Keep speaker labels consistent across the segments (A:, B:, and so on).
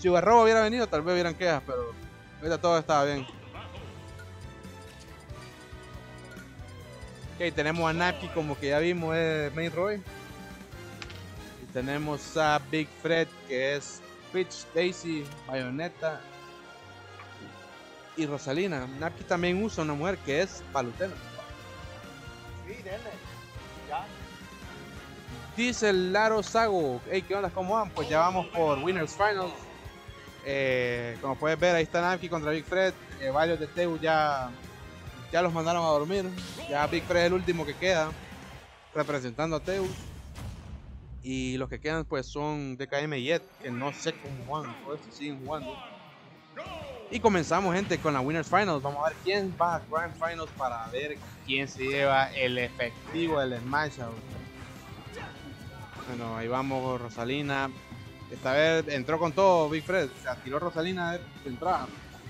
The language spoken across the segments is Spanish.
A: Si Ugarrobo hubiera venido, tal vez hubieran quejas, pero ahorita todo estaba bien. Ok, tenemos a Naki, como que ya vimos, es Main Roy. Y tenemos a Big Fred, que es Peach, Daisy, Bayonetta y Rosalina. Naki también usa una mujer que es Palutena.
B: Sí, nene. Ya.
A: Dice el Laro Sago, hey, ¿qué onda? ¿Cómo van? Pues ya vamos por Winners Finals. Como puedes ver, ahí está Naki contra Big Fred. Varios de Teu ya los mandaron a dormir. Ya Big Fred es el último que queda representando a Teu. Y los que quedan pues son DKM y Ed, que no sé cómo juegan, por eso siguen jugando. Y comenzamos, gente, con la Winners Finals. Vamos a ver quién va a Grand Finals para ver quién se lleva el efectivo del Smash Out. Bueno, ahí vamos, Rosalina. Esta vez entró con todo Big Fred. Se atiró Rosalina de entrada.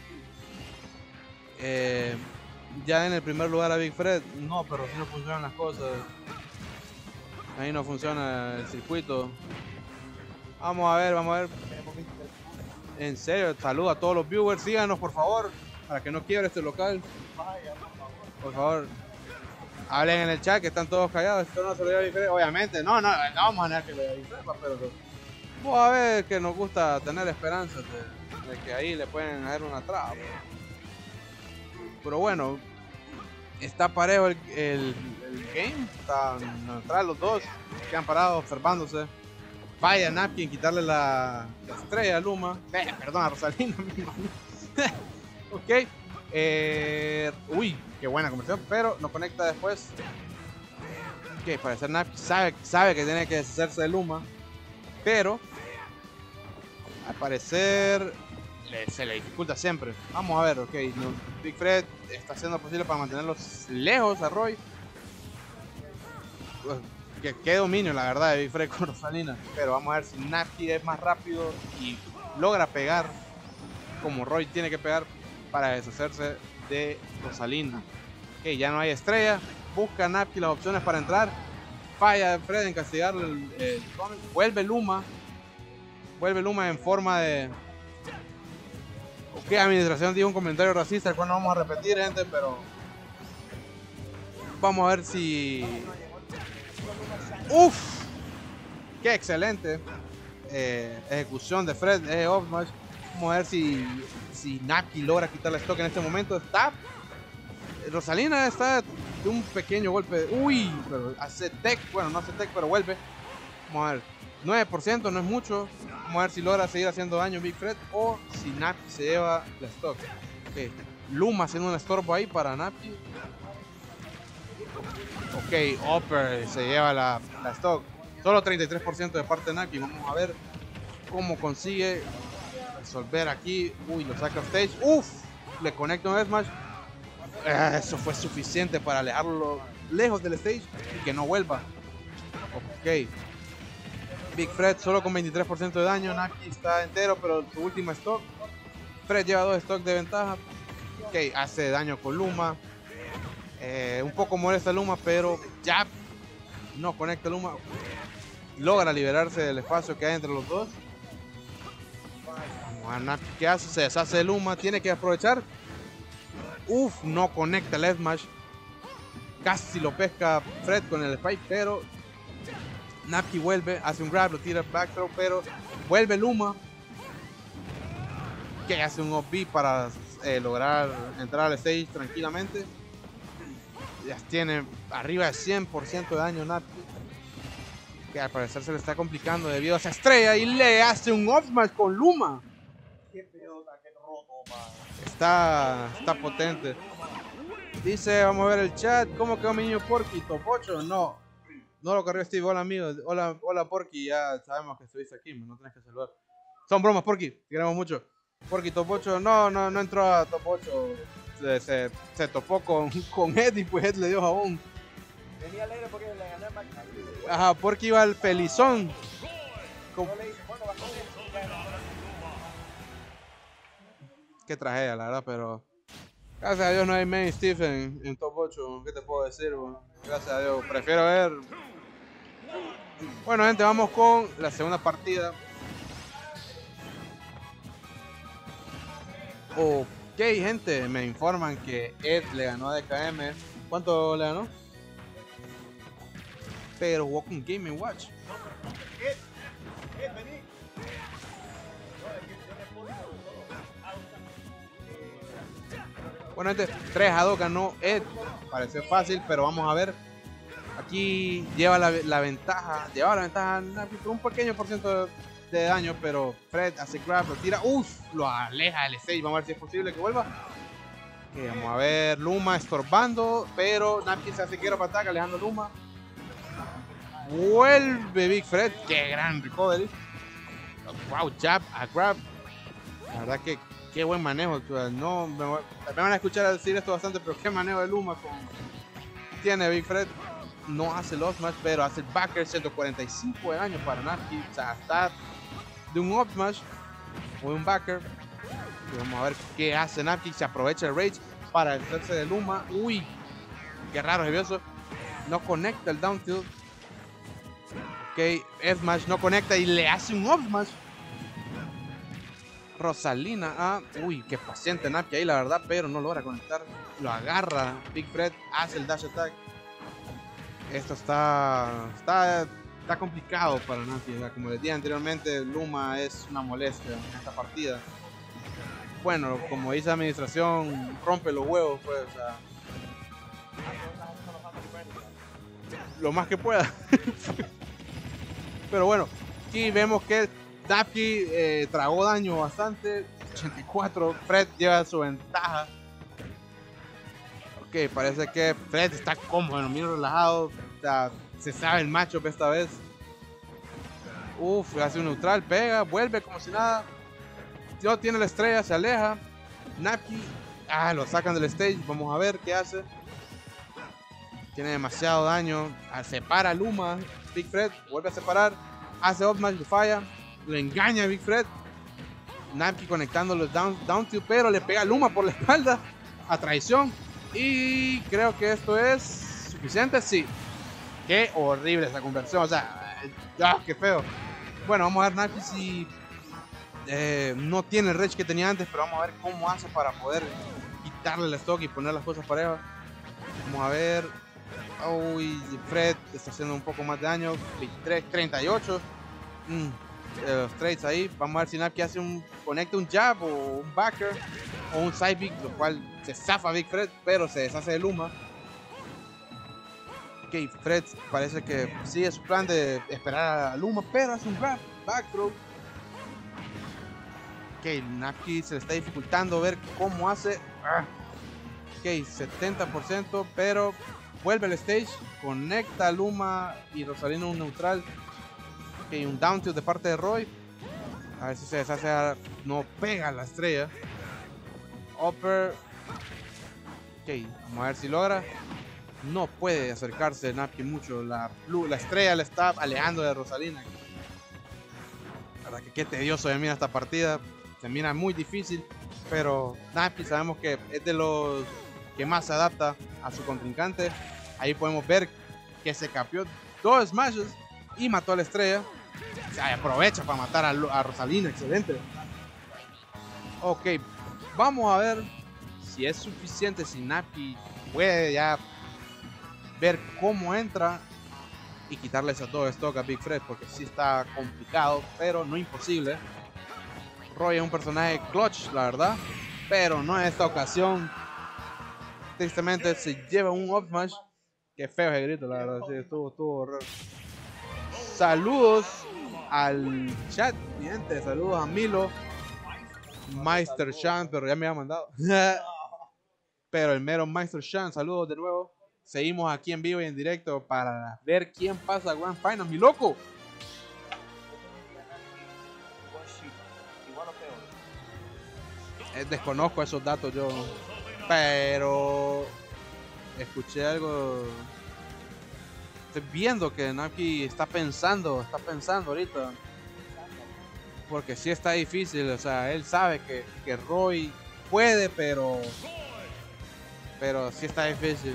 A: Ya en el primer lugar a Big Fred. No, pero así no funcionan las cosas. Ahí no funciona el circuito. Vamos a ver, vamos a ver. En serio, saludo a todos los viewers. Síganos, por favor, para que no quiebre este local. Por favor, hablen en el chat, que están todos callados. Esto no se lo lleva Big Fred. Obviamente, no vamos a negar que lo lleva Big Fred, pero vamos a ver que nos gusta tener esperanzas de que ahí le pueden hacer una traba. Pero bueno, está parejo el game. Están neutral los dos. Quedan parados observándose. Vaya Napkin, quitarle la estrella a Luma. Perdón, a Rosalina. Ok. Uy, qué buena conversión, pero no conecta después. Ok, parece que Napkin sabe que tiene que deshacerse de Luma. Pero al parecer se le dificulta siempre. Vamos a ver, ok. Big Fred está haciendo lo posible para mantenerlos lejos a Roy. Qué dominio, la verdad, de Big Fred con Rosalina. Pero vamos a ver si Naki es más rápido y logra pegar como Roy tiene que pegar para deshacerse de Rosalina. Ok, ya no hay estrella. Busca Naki las opciones para entrar. Falla Fred en castigar el vuelve Luma. Vuelve Luma en forma de... Ok, administración dio un comentario racista, el cual no vamos a repetir, gente, pero... Vamos a ver si... ¡Uf! ¡Qué excelente! Ejecución de Fred, off smash. Vamos a ver si Naki logra quitarle stock en este momento. Está... Rosalina está de un pequeño golpe. ¡Uy! Pero hace tech, bueno, no hace tech, pero vuelve. Vamos a ver. 9% no es mucho. Vamos a ver si logra seguir haciendo daño Big Fred o si Naki se lleva la stock. Okay. Luma haciendo un estorbo ahí para Naki. Ok, Upper se lleva la stock. Solo 33% de parte de Naki. Vamos a ver cómo consigue resolver aquí. Uy, lo saca stage. Uf, le conecta un smash. Eso fue suficiente para alejarlo lejos del stage y que no vuelva. Ok. Big Fred solo con 23% de daño. Naki está entero, pero su última stock. Fred lleva 2 stocks de ventaja. Ok, hace daño con Luma. Un poco molesta Luma, pero ya no conecta Luma. Logra liberarse del espacio que hay entre los dos. Vamos a Naki, ¿qué hace? Se deshace de Luma. Tiene que aprovechar. Uf, no conecta el smash. Casi lo pesca Fred con el spike, pero Naki vuelve, hace un grab, lo tira back throw, pero vuelve Luma, que hace un OP para lograr entrar al stage tranquilamente. Ya tiene arriba de 100% de daño Naki, que al parecer se le está complicando debido a esa estrella, y le hace un off smash con Luma.
B: Qué pelota, qué roto, man.
A: Está potente. Dice, vamos a ver el chat. ¿Cómo quedó mi niño Porky? ¿Top 8? No lo corrió Steve. Hola amigos. Hola Porky. Ya sabemos que estuviste aquí. No tenés que saludar. Son bromas, Porky. Te queremos mucho. Porky, Top 8. No entró a Top 8. Se topó con Ed y pues Ed le dio jabón.
B: Venía alegre porque le gané a Max.
A: Ajá, Porky iba al felizón.
B: No le dice, bueno, bastante.
A: Qué tragedia, la verdad, pero... Gracias a Dios no hay main Steve en Top 8. ¿Qué te puedo decir? Bueno, gracias a Dios. Prefiero ver... Bueno, gente, vamos con la segunda partida. Ok, gente, me informan que Ed le ganó a DKM. ¿Cuánto le ganó? Pero jugó con Game & Watch.
B: Vení. No, es que yo respondo todo.
A: Bueno, gente, 3-2 ganó Ed. Parece fácil, pero vamos a ver. Aquí lleva la ventaja. Lleva la ventaja por un pequeño por ciento de daño, pero Fred hace grab, lo tira. Uff, lo aleja del stage. Vamos a ver si es posible que vuelva. Okay, vamos a ver, Luma estorbando, pero Napkin se hace quiero para ataque, alejando Luma. Vuelve Big Fred, qué gran recovery. Wow, jab a grab. La verdad que qué buen manejo. No, me van a escuchar decir esto bastante, pero qué manejo de Luma tiene Big Fred. No hace los smash, pero hace el backer, 145 de daño para Napkin. O sea, está de un up smash o un backer. Y vamos a ver qué hace Napkin. Se aprovecha el rage para hacerse de Luma. Uy, qué raro, nervioso. No conecta el down tilt. Ok, F-Smash no conecta y le hace un up smash. Rosalina, uy, qué paciente Napkin ahí, la verdad, pero no logra conectar. Lo agarra Big Fred, hace el dash attack. Esto está complicado para Napkin. Como les dije anteriormente, Luma es una molestia en esta partida. Bueno, como dice la administración, rompe los huevos, pues, o sea, lo más que pueda. Pero bueno, aquí vemos que Napkin tragó daño bastante, 84, Fred lleva su ventaja. Ok, parece que Fred está cómodo, mira relajado, o sea, se sabe el matchup esta vez. Uf, hace un neutral, pega, vuelve como si nada. No tiene la estrella, se aleja. Napkin, lo sacan del stage, vamos a ver qué hace. Tiene demasiado daño, separa a Luma. Big Fred vuelve a separar, hace up smash, le falla, lo engaña a Big Fred. Napkin conectando los down tilt, pero le pega a Luma por la espalda a traición. Y creo que esto es suficiente, sí. Qué horrible esa conversión, o sea, qué feo. Bueno, vamos a ver Napkin si no tiene el rage que tenía antes, pero vamos a ver cómo hace para poder quitarle el stock y poner las cosas parejas. Vamos a ver. Uy, Fred está haciendo un poco más de daño. 23, 38. Los trades ahí. Vamos a ver si Napkin conecta un jab o un backer o un side big, lo cual se zafa Big Fred, pero se deshace de Luma. Ok, Fred parece que sigue su plan de esperar a Luma, pero hace un grab, back throw. Ok, Napkin se le está dificultando ver cómo hace. Ok, 70%, pero vuelve al stage, conecta a Luma y Rosalina un neutral. Ok, un down tilt de parte de Roy. A ver si se deshace, no pega la estrella. Upper. Ok, vamos a ver si logra. No puede acercarse Napkin mucho. La estrella le está alejando de Rosalina. La verdad que qué tedioso se mira esta partida. Se mira muy difícil. Pero Napkin sabemos que es de los que más se adapta a su contrincante. Ahí podemos ver que se capió 2 smashes y mató a la estrella. O sea, aprovecha para matar a Rosalina. Excelente. Ok, vamos a ver si es suficiente, si Napkin puede ya ver cómo entra y quitarle ese todo stock a Big Fred, porque sí está complicado, pero no imposible. Roy es un personaje clutch, la verdad, pero no en esta ocasión. Tristemente se lleva un up smash. Qué feo ese grito, la verdad, sí, estuvo raro. Saludos al chat, gente, saludos a Milo, Meister Shan, pero ya me había mandado. Pero el mero Meister Shan, saludos de nuevo. Seguimos aquí en vivo y en directo para ver quién pasa a Grand Final, mi loco. Desconozco esos datos yo, pero escuché algo. Estoy viendo que Napkin está pensando ahorita, porque sí está difícil. O sea, él sabe que Roy puede, pero sí está difícil.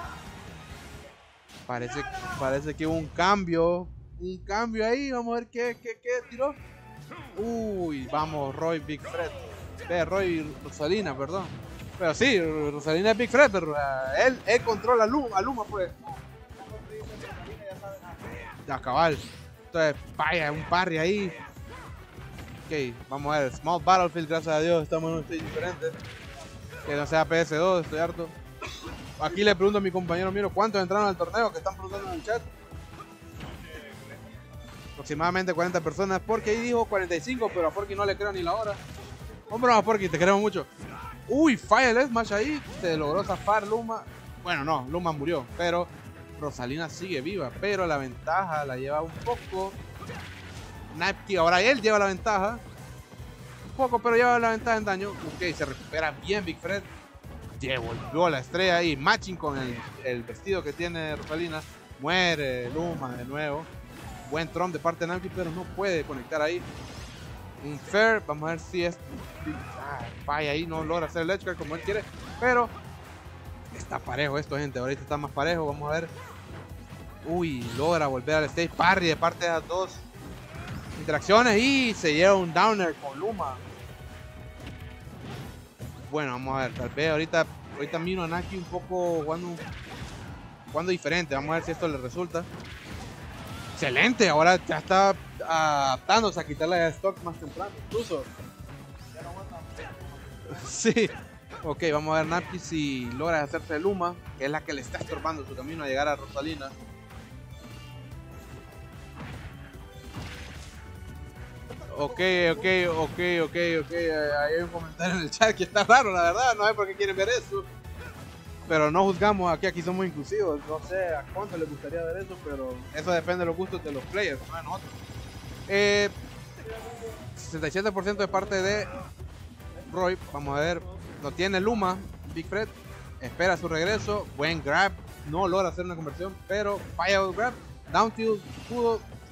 A: Parece que hubo un cambio ahí. Vamos a ver qué tiró. Uy, vamos, Roy, Big Fred. Roy y Rosalina, perdón. Pero sí, Rosalina es Big Fred, pero él controla a Luma, pues. Ya, cabal. Entonces, vaya, un parry ahí. Ok, vamos a ver. Small Battlefield, gracias a Dios, estamos en un stage diferente. Que no sea PS2, estoy harto. Aquí le pregunto a mi compañero Miro cuántos entraron al torneo, que están preguntando en el chat. Aproximadamente 40 personas. Porque ahí dijo 45, pero a Forky no le creo ni la hora. Hombre, a Forky, te queremos mucho. Uy, falla el smash ahí. Se logró zafar Luma. Bueno, no, Luma murió, pero Rosalina sigue viva. Pero la ventaja la lleva un poco Napki. Ahora él lleva la ventaja. Un poco, pero lleva la ventaja en daño. Ok, se recupera bien Big Fred. Devolvió la estrella ahí. Matching con el vestido que tiene Rosalina. Muere Luma de nuevo. Buen tromp de parte de Napki, pero no puede conectar ahí. Un fair, vamos a ver si es... Vaya ahí, no logra hacer el edge guard como él quiere. Pero está parejo esto, gente. Ahorita está más parejo, vamos a ver. Uy, logra volver al stage parry de parte de las dos interacciones. Y se lleva un downer con Luma. Bueno, vamos a ver, tal vez ahorita miro a Naki un poco jugando diferente. Vamos a ver si esto le resulta. Excelente, ahora ya está adaptándose a quitarle a stock más temprano, incluso. Sí. Ok, vamos a ver Napki si logra hacerse de Luma, que es la que le está estorbando su camino a llegar a Rosalina. Ok. Hay un comentario en el chat que está raro, la verdad. No sé por qué quieren ver eso. Pero no juzgamos aquí somos inclusivos. No sé a cuánto les gustaría ver eso, pero eso depende de los gustos de los players, no de nosotros. 67% de parte de Roy. Vamos a ver. Lo tiene Luma. Big Fred espera su regreso. Buen grab. No logra hacer una conversión, pero falla el grab. Down tilt, pudo.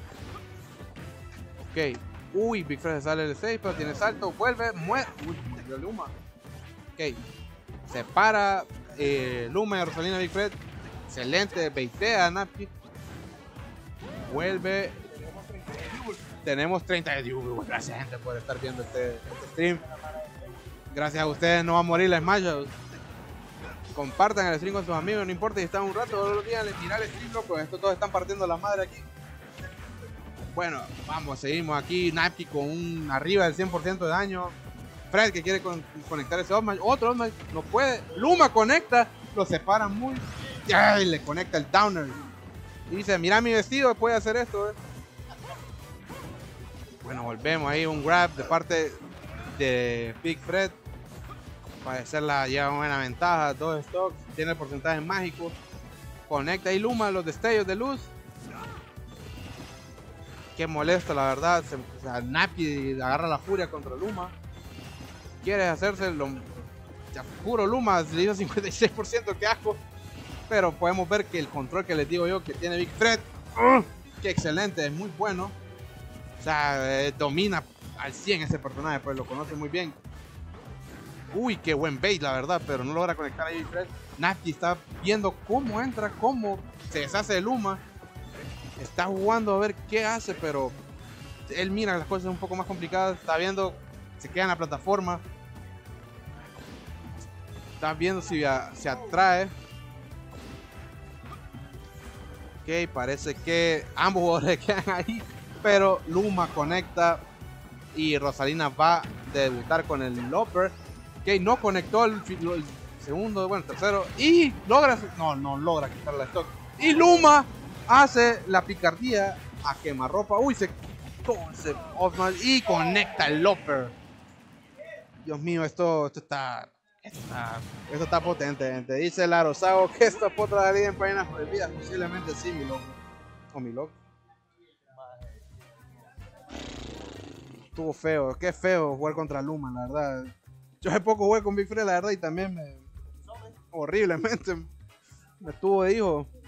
A: Ok. Uy, Big Fred sale del stage, pero tiene salto. Vuelve, muere. Uy, murió Luma. Ok. Se para Luma y Rosalina Big Fred. Excelente. Baitea a Napki. Vuelve. Tenemos 30 de views. Gracias, gente, por estar viendo este stream. Gracias a ustedes no va a morir la Smash. Compartan el stream con sus amigos, no importa si están un rato todos los días, mirar el stream, loco. Estos todos están partiendo la madre aquí. Bueno, vamos, seguimos aquí. Napki con un arriba del 100% de daño. Fred que quiere conectar ese Smash. Otro Smash, no puede. Luma conecta, lo separa muy. ¡Ay! Le conecta el downer. Y dice, mira mi vestido, puede hacer esto. Bueno, volvemos ahí, un grab de parte de Big Fred. Parecerla lleva buena ventaja, 2 stocks, tiene el porcentaje mágico. Conecta ahí Luma los destellos de luz. Qué molesto, la verdad. Napki agarra la furia contra Luma. Quiere hacerse puro Luma, le hizo 56%, qué asco. Pero podemos ver que el control que les digo yo que tiene Big Fred, que excelente, es muy bueno. O sea, domina al 100 ese personaje, pues lo conoce muy bien. Uy, qué buen bait, la verdad, pero no logra conectar ahí Big Fred. Napki está viendo cómo entra, cómo se deshace de Luma. Está jugando a ver qué hace, pero él mira las cosas un poco más complicadas. Está viendo, se queda en la plataforma. Está viendo si se atrae. Ok, parece que ambos jugadores quedan ahí, pero Luma conecta y Rosalina va a debutar con el Loper. Ok, no conectó el segundo, bueno, tercero, y logra, no logra quitar la stock. Y Luma hace la picardía a quemarropa. Uy, se y conecta el Loper. Dios mío, esto está potente, gente. Dice Laro Sago que esta potra de en páginas prohibidas. Posiblemente sí, mi loco. O mi loco. Estuvo feo, qué feo jugar contra Luma, la verdad. Yo hace poco jugué con Big Fred, la verdad, y también horriblemente me estuvo de hijo.